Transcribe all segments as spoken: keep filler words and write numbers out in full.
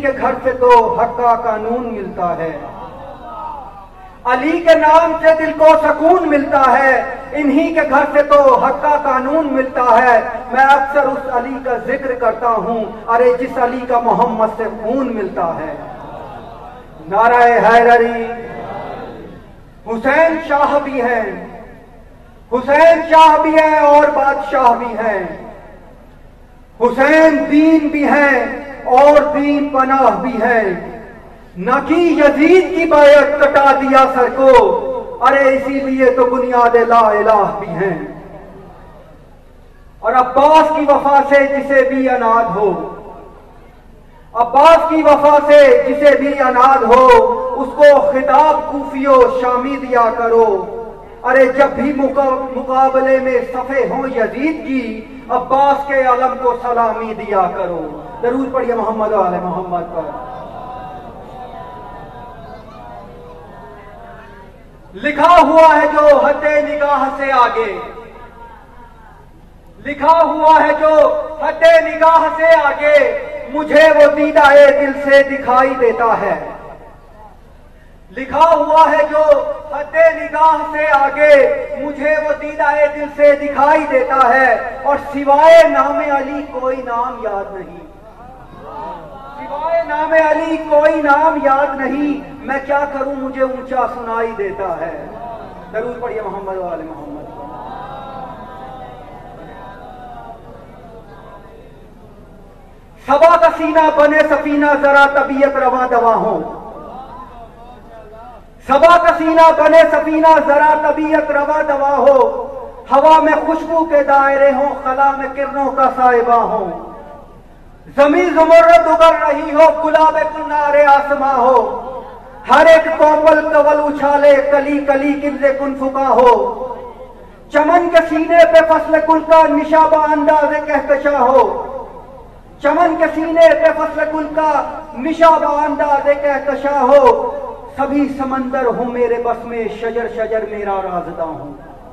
کے گھر سے تو حق کا قانون ملتا ہے، علی کے نام سے دل کو سکون ملتا ہے، انہی کے گھر سے تو حق کا قانون ملتا ہے۔ میں اکثر اس علی کا ذکر کرتا ہوں، ارے جس علی کا محمد سے خون ملتا ہے۔ نعرہ حیدری۔ حسین شاہ بھی ہیں، حسین شاہ بھی ہیں اور بادشاہ بھی ہیں، حسین دین بھی ہیں اور دین پناہ بھی ہیں، نہ کی یزید کی بیعت کٹا دیا سر کو، ارے اسی لیے تو بنیاد لا الہ بھی ہیں۔ اور عباس کی وفا سے جسے بھی اناد ہو، عباس کی وفا سے جسے بھی اناد ہو، اس کو خطاب کوفی و شامی دیا کرو، ارے جب بھی مقابلے میں صفے ہوں یزید کی، عباس کے علم کو سلامی دیا کرو۔ درود پڑھیے محمد و آل محمد پر۔ لکھا ہوا ہے جو حد نگاہ سے آگے، لکھا ہوا ہے جو حد نگاہ سے آگے، مجھے وہ دیدہ دل سے دکھائی دیتا ہے۔ لکھا ہوا ہے جو حد نگاہ سے آگے، مجھے وہ دیدہ دل سے دکھائی دیتا ہے، اور سوائے نام علی کوئی نام یاد نہیں، سوائے نام علی کوئی نام یاد نہیں، میں کیا کروں مجھے اونچا سنائی دیتا ہے۔ درود پڑھیے محمد و آل محمد۔ صبا کا سینہ بنے سفینہ ذرا طبیعت رواں دواں ہو، صبا کا سینہ بنے سفینہ ذرا طبیعت رواں دواں ہو، ہوا میں خوشبو کے دائرے ہوں، خلا میں کرنوں کا سائبہ ہوں، زمین زمرد اگر رہی ہو، گلاب کنارے آسماں ہو، ہر ایک کومل کول اچھالے، کلی کلی کنز کن فکا ہو، چمن کے سینے پہ فصل گل کا نشابہ انداز کہکشاں ہو، چمن کے سینے پہ فصل گل کا نشابہ انداز کہکشاں ہو، سبھی سمندر ہوں میرے بس میں، شجر شجر میرا رازداں ہوں،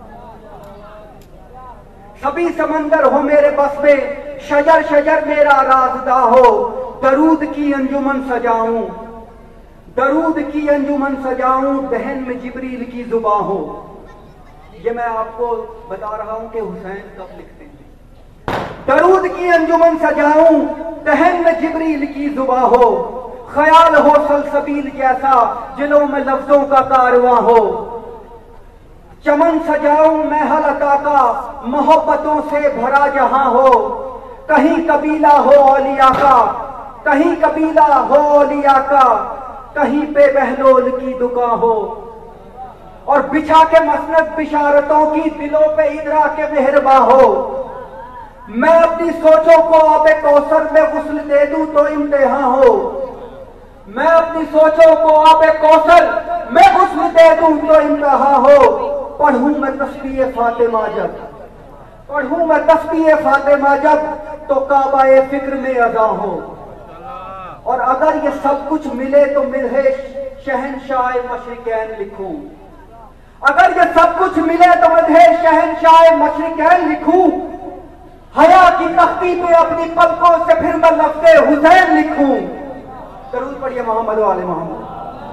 سبھی سمندر ہو میرے بس میں، شجر شجر میرا رازداں ہو، درود کی انجمن سجاؤں، درود کی انجمن سجاؤں، دہن میں جبریل کی زباں ہو۔ یہ میں آپ کو بتا رہا ہوں کہ حسین کب لکھتے ہیں۔ درود کی انجمن سجاؤں، دہن میں جبریل کی زباں ہو، خیال ہو سلسبیل جیسا، جلوں میں لفظوں کا کارواں ہو، چمن سجاؤں محل عطا کا، محبتوں سے بھرا جہاں ہو، کہیں قبیلہ ہو اولیاء کا، کہیں قبیلہ ہو اولیاء کا، کہیں پہ بہلول کی دکان ہو، اور بچھا کے مسند بشارتوں کی دلوں پہ ادرا کے مہرباں ہو، میں اپنی سوچوں کو آب کوثر میں غسل دے دوں تو امتحان ہو، میں اپنی سوچوں کو آب کوثر میں غسل دے دوں تو امتحان ہو، پڑھوں میں تسبیح فاطمہ جب، پڑھوں میں تسبیح فاطمہ جب، تو کعبہ فکر میں ادا ہو، اور اگر یہ سب کچھ ملے تو ملے شہنشاہ مشرقین لکھوں، اگر یہ سب کچھ ملے تو ملے شہنشاہ مشرقین لکھوں، حیا کی تختی پہ اپنی پلکوں سے پھر میں لفظ حسین لکھوں۔ درود پڑھیے محمد و آل محمد۔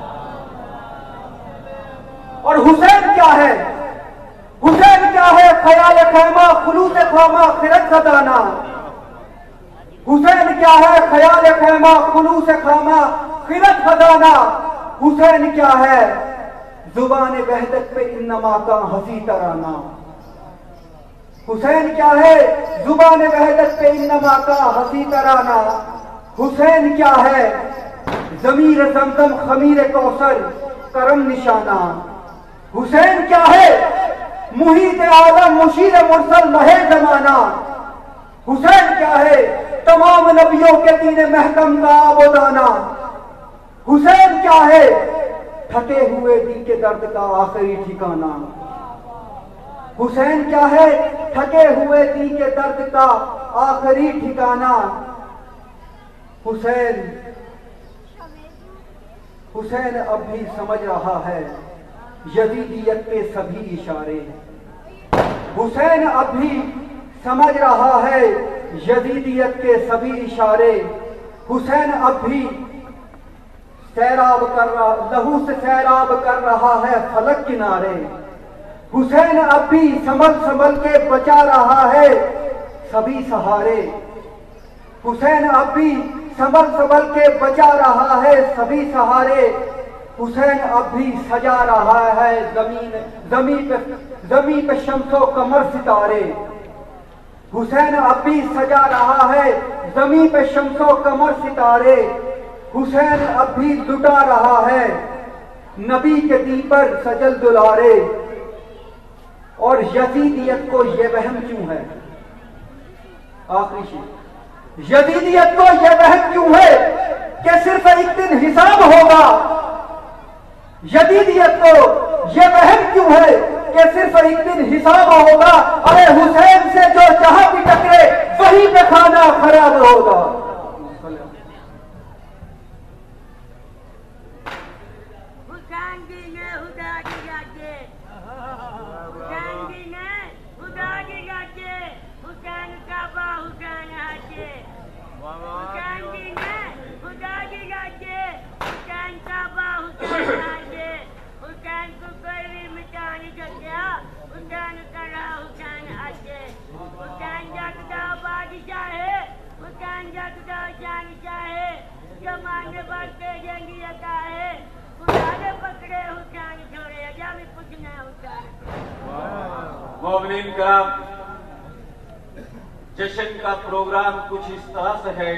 اور حسین کیا ہے؟ حسین کیا ہے؟ خیال خیمہ خلوص خامہ خرد خزانہ، حسین کیا ہے؟ خیال خیمہ خلوص خامہ خرد خزانہ، حسین کیا ہے؟ زبان وحدت پہ انما کا ہنسی ترانہ، حسین کیا ہے؟ زبان وحدت پہ انما کا ہنسی ترانہ، حسین کیا ہے؟ ضمیر زمزم خمیر کوثر کرم نشانہ، حسین کیا ہے؟ محیط عالم مشیر مرسل مہ زمانہ، حسین کیا ہے؟ تمام نبیوں کے دین محکم کا آبودانہ، حسین کیا ہے؟ تھکے ہوئے دل کے درد کا آخری ٹھکانہ، حسین کیا ہے؟ تھکے ہوئے دل کے درد کا آخری ٹھکانہ، حسین حسین اب بھی سمجھ رہا ہے یزیدیت کے سبھی اشارے، حسین اب بھی سمجھ رہا ہے یزیدیت کے سبھی اشارے، حسین اب بھی سیراب کر رہا لہو سے سیراب کر رہا ہے فلک کنارے، حسین اب بھی سنبھل سنبھل کے بچا رہا ہے سبھی سہارے، حسین اب بھی سنبھل سنبھل کے بچا رہا ہے سبھی سہارے، حسین اب بھی سجا رہا ہے زمین زمین پہ زمین پہ شمس و قمر ستارے، حسین اب بھی سجا رہا ہے زمین پہ شمس و قمر ستارے، حسین اب بھی لٹا رہا ہے نبی کے دی پر سجل دلارے، اور یزیدیت کو یہ وہم کیوں ہے، آخری شیء، یزیدیت کو یہ وہم کیوں ہے کہ صرف ایک دن حساب ہوگا، یزیدیت کو یہ وہم کیوں ہے کہ صرف ایک دن حساب ہوگا، ارے حسین سے جو جہاں بھی ٹکرے وہیں پہ کھانا خراب ہوگا۔ مومنین کرام، جشن کا پروگرام کچھ اس طرح سے ہے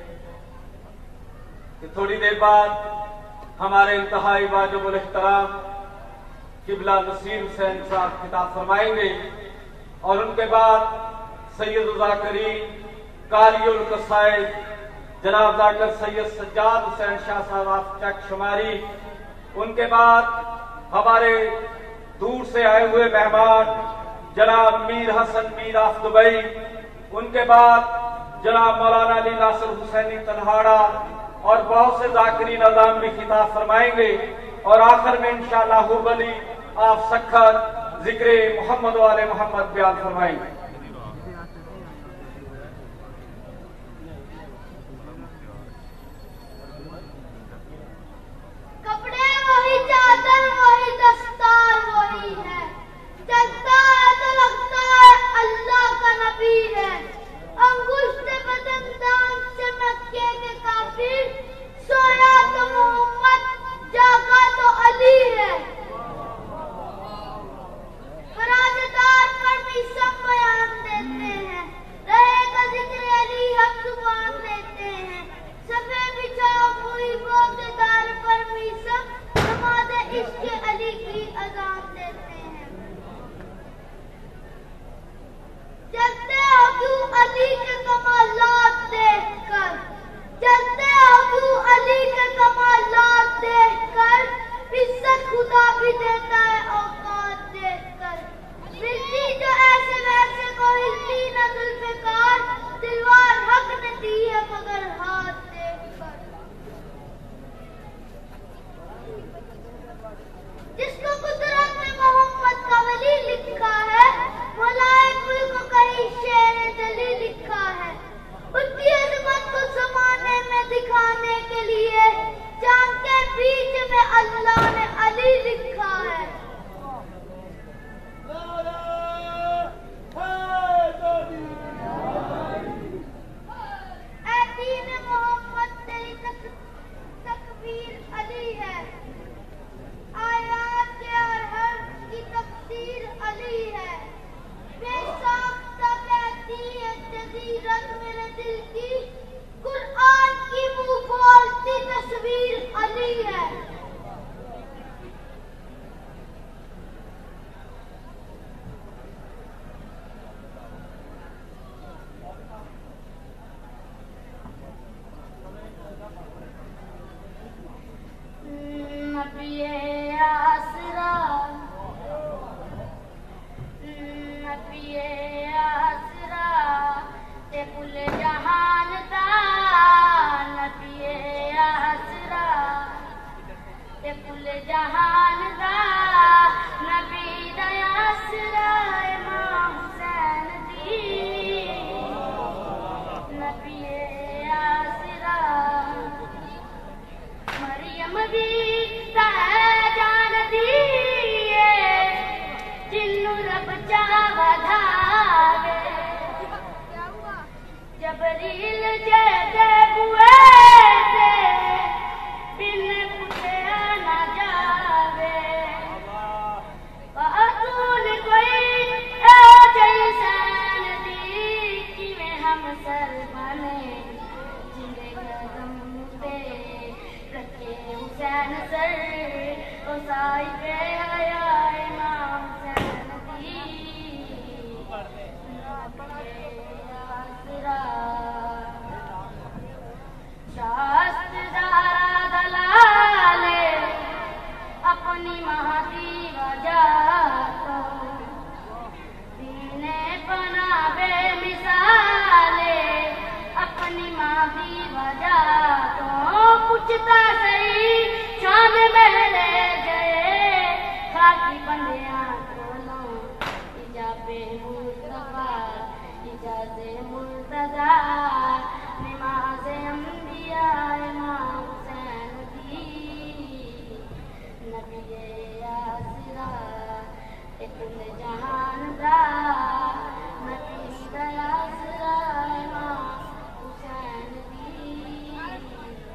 کہ تھوڑی دیر بعد ہمارے انتہائی واجب الاحترام قبلہ نصیر حسین صاحب خطاب فرمائیں گے، اور ان کے بعد سید الذاکرین قاری القصائد جناب ذاکر سید سجاد حسین شاہ صاحب چک شماری، ان کے بعد ہمارے دور سے آئے ہوئے مہمان جناب میر حسن میر آف دبئی، ان کے بعد جناب مولانا علی ناصر حسینی تنہاڑا اور بہت سے ذاکرین اعظام بھی خطاب فرمائیں گے، اور آخر میں انشاءاللہ حوبلی آف سکھر ذکر محمد و آل محمد بیان فرمائیں گے۔ کپڑے وہی، چادر وہی، دستار وہی ہے، چلتا ہے تو لگتا ہے اللہ کا نبی ہے، انگشت بدن دان سے مکے کے کافر، سویا تو محمد جاگا تو علی ہے، فرازدار پر بھی سب بیان دیتے ہیں، رہے گا ذکر علی ہم زبان دیتے ہیں، سفے بچھاؤ ہوئی بوقدار پر بھی سب نماز عشق علی کی اذان دیتے ہیں، جلتے ہو کیوں علی کے کمالات دیکھ کر، جلتے ہو کیوں علی کے کمالات دیکھ کر، عزت خدا بھی دیتا ہے اوقات دیکھ کر، ملتی جو ایسے ویسے کو ہلتی نہ ذوالفقار، تلوار حق نے دی ہے مگر ہاتھ دیکھ کر، جس کو قدرت میں محمد کا ولی لکھا ہے، مولائے کل کو کہیں شعر دلی لکھا ہے، ان کی عظمت کو زمانے میں دکھانے کے لیے چاند کے بیچ میں اللہ نے علی لکھا ہے، اے دین محمد تیری تکبیر علی ہے، آیات کے ہر حرف کی تفسیر علی ہے، بے ساختہ کہتی ہے جزیرت میرے دل کی، قرآن کی منہ کھولتی تصویر علی ہے، نبی آسرا نبی آسرا تے کل جہان دا، نبی آسرا تے کل جہان دا، نبی دا آسرا امام حسین دی، نبی آسرا जबरील जे दे बुए ते बिन पुछे न जावे बातून कोई ए जैसन दी किवें हम सर बने जिंदे कदम पे रखे हुसैन सर ओ साहिबे हया इमाम हुसैन दी शास्त्रदारा दलाले अपनी महती वजह तो दीने बना बेमिसाले अपनी महती वजह तो पूछता सही शान में ले गए खाकी बंदियां को लो इजाबे